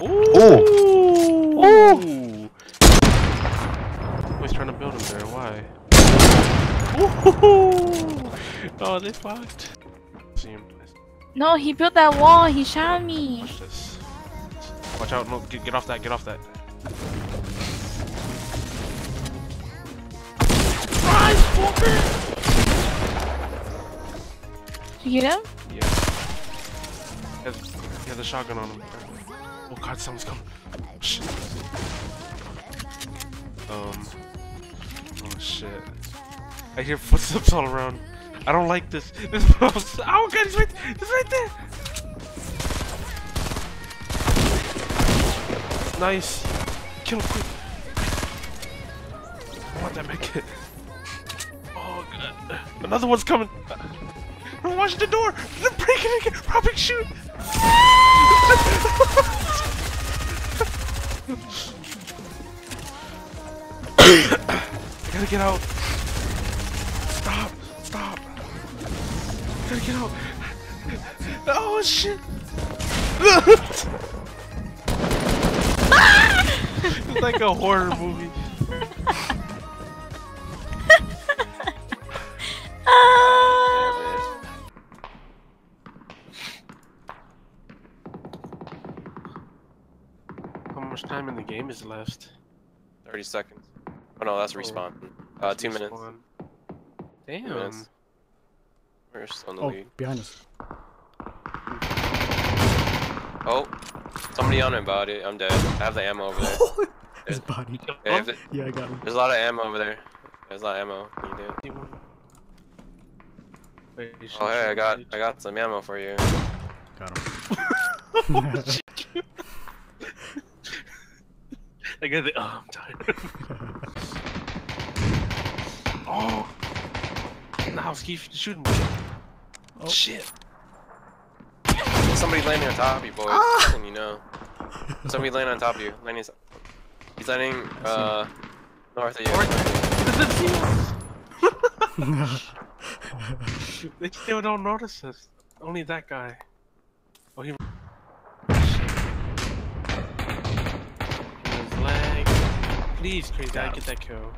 Ooh! Ooh! Always trying to build him there. Why? Ooh! Oh, they fucked. See him. No, he built that wall. He shot me. Watch this. Watch out! No, get off that! Get off that! Rise, fucker! Did you get him? Yeah. He has a shotgun on him. Oh god, someone's coming. Shit. Oh shit. I hear footsteps all around. I don't like this. This oh god, he's right there! Nice. Kill him quick. I want that medkit. Oh god. Another one's coming. Watch the door! They're breaking it! Robbing, shoot! I gotta get out! Stop! Stop! I gotta get out! Oh shit! It's like a horror movie. How much time in the game is left? 30 seconds. Oh no, that's respawn. 2 minutes. Damn. 2 minutes. We're still in the lead. Behind us. Oh, somebody on it about it. I'm dead. I have the ammo over there. His body. Yeah, Yeah, I got him. there's a lot of ammo over there. There's a lot of ammo. You do. Oh hey, I got some ammo for you. Got him. I got the I'm tired. Oh! Now keep shooting me. Oh shit! Somebody landing on top of you, boys. And you know. Somebody landing on top of you. He's landing north of you. They still don't notice us. Only that guy. Oh, he. His leg. Please, crazy guy, get that kill.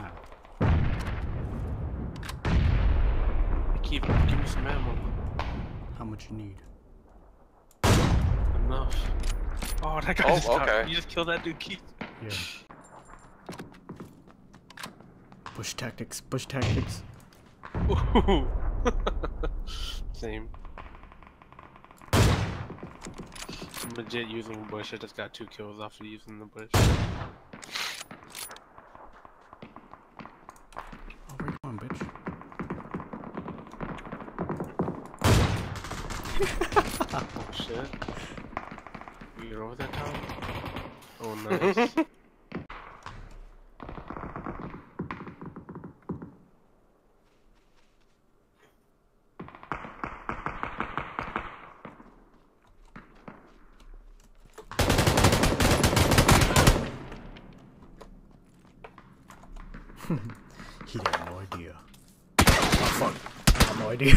Give me some ammo. How much you need? Enough. Oh, that guy just okay. You just killed that dude, Keith. Yeah. Bush tactics. Bush tactics. Ooh. Same. I'm legit using bush. I just got 2 kills off of using the bush. Oh, where you going, bitch? Oh shit. You get over that tower? Oh nice. He had no idea. Oh fuck. I have no idea.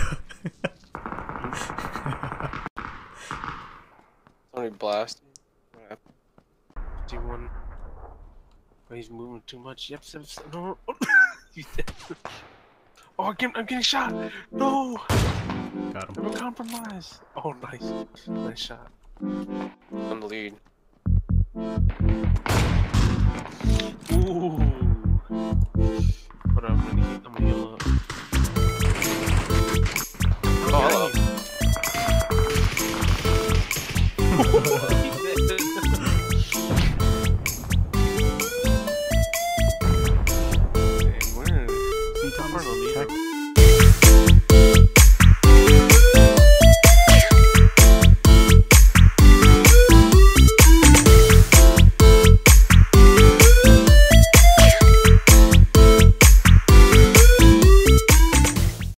Somebody blasted. What happened? D1. Oh, he's moving too much. Yep, no. He's dead. Oh, I'm getting shot. No. Got him. I'm compromised. Oh, nice. Nice shot. On the lead. Ooh.